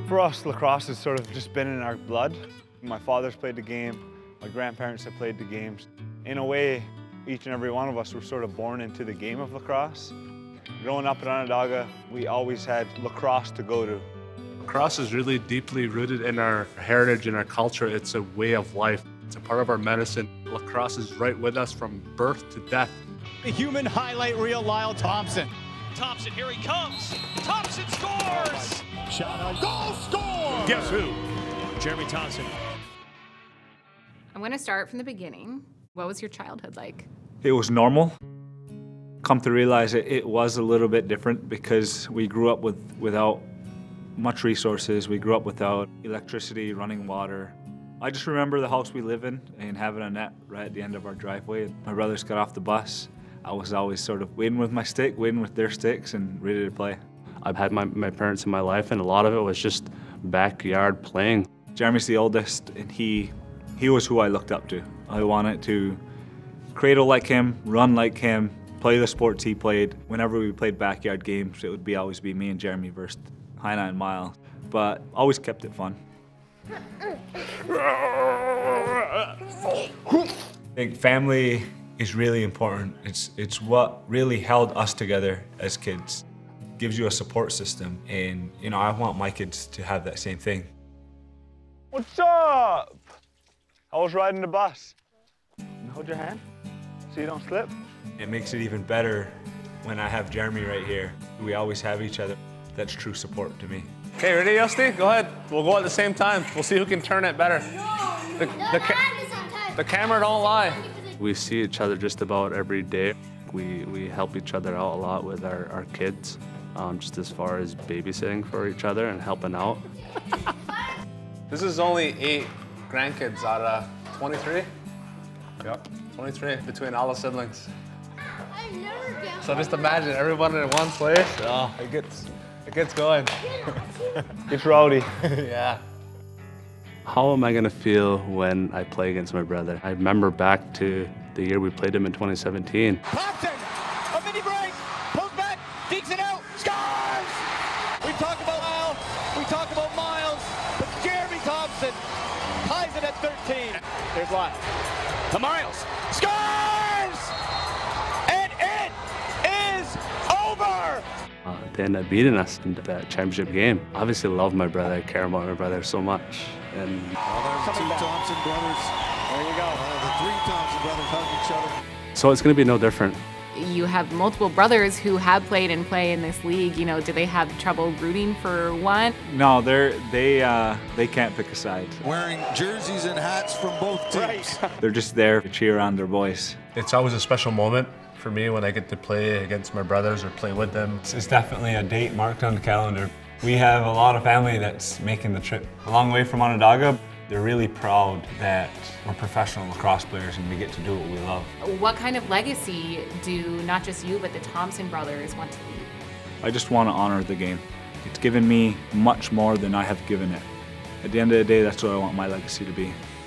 For us, lacrosse has sort of just been in our blood. My father's played the game, my grandparents have played the games. In a way, each and every one of us were sort of born into the game of lacrosse. Growing up in Onondaga, we always had lacrosse to go to. Lacrosse is really deeply rooted in our heritage and our culture. It's a way of life. It's a part of our medicine. Lacrosse is right with us from birth to death. The human highlight reel, Lyle Thompson. Thompson, here he comes. Thompson scores! Shot on goal, score! Guess who? Jeremy Thompson. I'm going to start from the beginning. What was your childhood like? It was normal. Come to realize it was a little bit different because we grew up without much resources. We grew up without electricity, running water. I just remember the house we live in and having a net right at the end of our driveway. My brothers got off the bus. I was always sort of waiting with my stick, waiting with their sticks, and ready to play. I've had my parents in my life, and a lot of it was just backyard playing. Jeremy's the oldest, and he was who I looked up to. I wanted to cradle like him, run like him, play the sports he played. Whenever we played backyard games, it would always be me and Jeremy versus Heina and Miles, but always kept it fun. I think family is really important. It's what really held us together as kids. Gives you a support system, and you know, I want my kids to have that same thing. What's up? How was riding the bus? Hold your hand so you don't slip. It makes it even better when I have Jeremy right here. We always have each other. That's true support to me. Okay, ready, Justy? Go ahead. We'll go at the same time. We'll see who can turn it better. The camera don't lie. We see each other just about every day. We help each other out a lot with our kids, just as far as babysitting for each other and helping out. This is only 8 grandkids out of 23? Yep, 23 between all the siblings. I've never been. So just imagine everyone in one place. Oh, it gets going. It's rowdy. Yeah. How am I gonna feel when I play against my brother? I remember back to the year we played him in 2017. Thompson, a mini break, pulls back, dekes it out, scores! We talk about Lyle, we talk about Miles, but Jeremy Thompson ties it at 13. There's Lyle. To Miles, scores! And it is over! They ended up beating us in that championship game. Obviously love my brother, I care about my brother so much. And well, there's the 2 Thompson brothers. There you go. The 3 Thompson brothers hugging each other. So it's gonna be no different. You have multiple brothers who have played and play in this league. You know, do they have trouble rooting for one? No, they can't pick a side. Wearing jerseys and hats from both teams. Right. They're just there to cheer on their boys. It's always a special moment for me when I get to play against my brothers or play with them. It's definitely a date marked on the calendar. We have a lot of family that's making the trip a long way from Onondaga. They're really proud that we're professional lacrosse players and we get to do what we love. What kind of legacy do not just you, but the Thompson brothers want to leave? I just want to honor the game. It's given me much more than I have given it. At the end of the day, that's what I want my legacy to be.